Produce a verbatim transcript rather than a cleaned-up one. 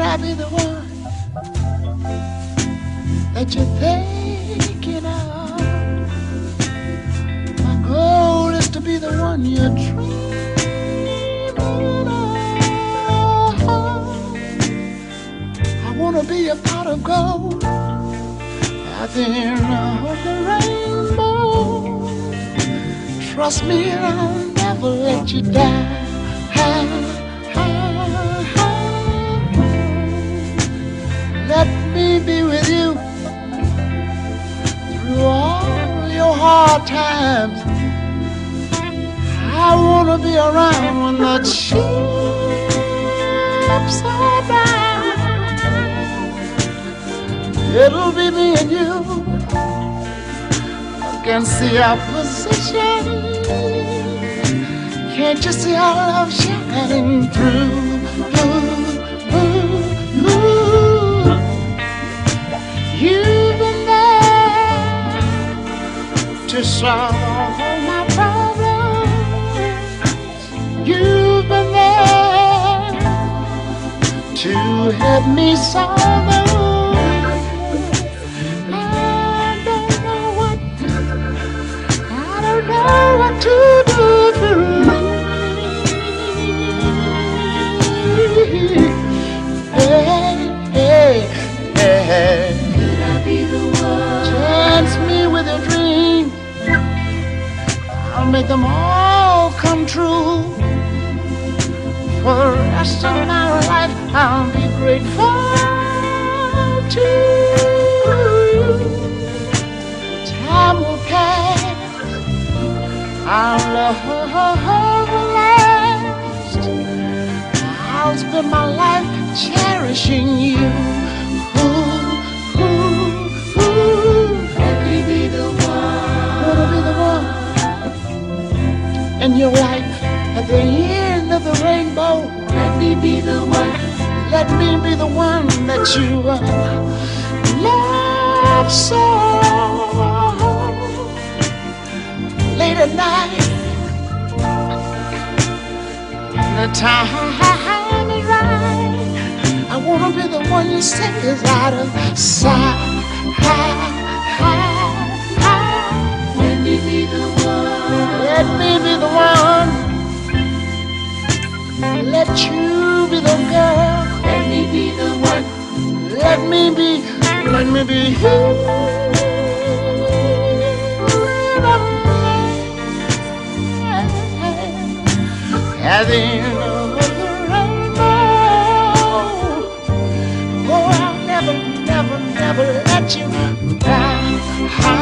I be the one that you're thinking of? My goal is to be the one you're dreaming of. I wanna be a pot of gold at the end of the rainbow. Trust me, I'll never let you down. Let me be with you through all your hard times. I wanna be around when the chips are down. It'll be me and you against the opposition. Can't you see our love shining through? Ooh, ooh, ooh. You've been there to solve all my problems. You've been there to help me solve them. I don't know what, I don't know what to do for you. Hey, hey, hey. Could I be the one? Chance me with your dreams. I'll make them all come true. For the rest of my life, I'll be grateful to you. Time will pass. Our love will last. I'll spend my life cherishing you. Ooh, ooh, ooh. Let me be the one. Wanna be the one in your life at the end of the rainbow. Let me be the one. Let me be the one that you uh, love so. Late at night, the time is right. I wanna be the one you say is out of sight. Let me be the one. Let me be the one. Let you be the girl. Let me be the one. Let me be, let me be you. At the end of the rainbow. Oh, I'll never, never, never let you down.